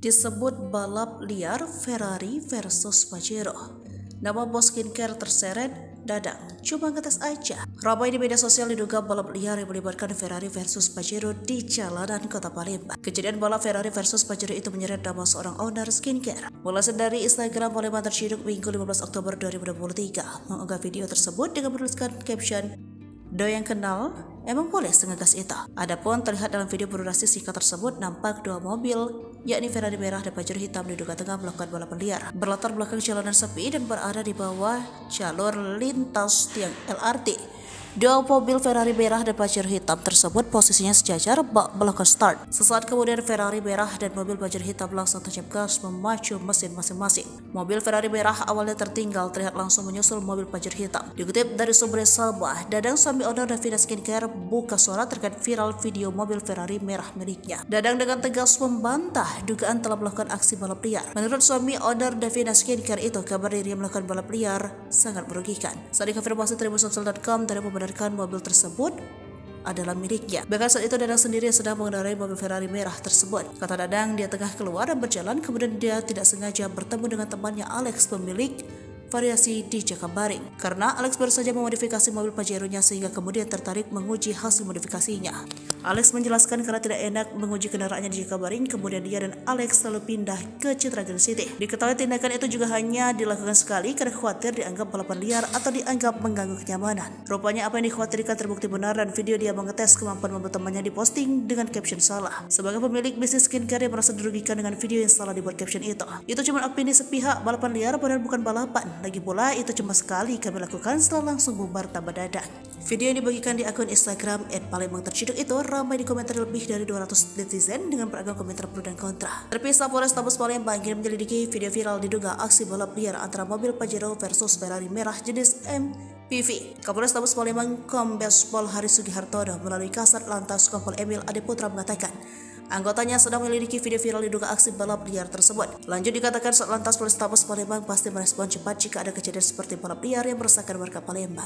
Disebut balap liar Ferrari versus Pajero. Nama bos skincare terseret, Dadang. Cuma ngetes aja. Ramai di media sosial diduga balap liar yang melibatkan Ferrari versus Pajero di jalanan kota Palembang. Kejadian balap Ferrari versus Pajero itu menyeret nama seorang owner skincare. Mulai dari Instagram Palembang Terciduk Minggu 15 Oktober 2023 mengunggah video tersebut dengan menuliskan caption, "Do yang kenal, emang boleh sengegas itu." Adapun terlihat dalam video berdurasi singkat tersebut nampak dua mobil, yakni Ferrari merah dan Pajero hitam diduga tengah melakukan balapan liar. Berlatar belakang jalanan sepi dan berada di bawah jalur lintas tiang LRT. Dua mobil Ferrari merah dan Pajero hitam tersebut posisinya sejajar bak melakukan start. Sesaat kemudian Ferrari merah dan mobil Pajero hitam langsung tancap gas memacu mesin masing-masing. Mobil Ferrari merah awalnya tertinggal terlihat langsung menyusul mobil Pajero hitam. Dikutip dari sumber sama, Dadang suami owner Davina Skincare buka suara terkait viral video mobil Ferrari merah miliknya. Dadang dengan tegas membantah dugaan telah melakukan aksi balap liar. Menurut suami owner Davina Skincare itu, kabar dirinya melakukan balap liar sangat merugikan. Saat dikonfirmasi tribunsulsel.com dari membenarkan mobil tersebut adalah miliknya. Bahkan saat itu Dadang sendiri sedang mengendarai mobil Ferrari merah tersebut. Kata Dadang, dia tengah keluar dan berjalan, kemudian dia tidak sengaja bertemu dengan temannya Alex, pemilik variasi di Jakabaring. Karena Alex baru saja memodifikasi mobil Pajero-nya sehingga kemudian tertarik menguji hasil modifikasinya. Alex menjelaskan karena tidak enak menguji kendaraannya di Jakabaring, kemudian dia dan Alex lalu pindah ke Citra Green City. Diketahui tindakan itu juga hanya dilakukan sekali karena khawatir dianggap balapan liar atau dianggap mengganggu kenyamanan. Rupanya apa yang dikhawatirkan terbukti benar dan video dia mengetes kemampuan mobil temannya diposting dengan caption salah. Sebagai pemilik bisnis skincare yang merasa dirugikan dengan video yang salah dibuat caption itu. Itu cuma opini sepihak balapan liar padahal bukan balapan. Lagi pula itu cuma sekali kami lakukan setelah langsung bubar tambah Dadang. Video yang dibagikan di akun Instagram @palembang terciduk itu ramai dikomentari lebih dari 200 netizen dengan beragam komentar pro dan kontra. Terpisah Polrestabes Palembang kini menyelidiki video viral diduga aksi balap liar antara mobil Pajero versus Ferrari merah jenis MPV. Kapolres Tabes Palembang Kombes Pol Hari Sugihartono melalui Kasat Lantas Kompol Emil Adeputra mengatakan, anggotanya sedang menyelidiki video viral diduga aksi balap liar tersebut. Lanjut dikatakan Satlantas Polrestabes Palembang pasti merespon cepat jika ada kejadian seperti balap liar yang meresahkan warga Palembang.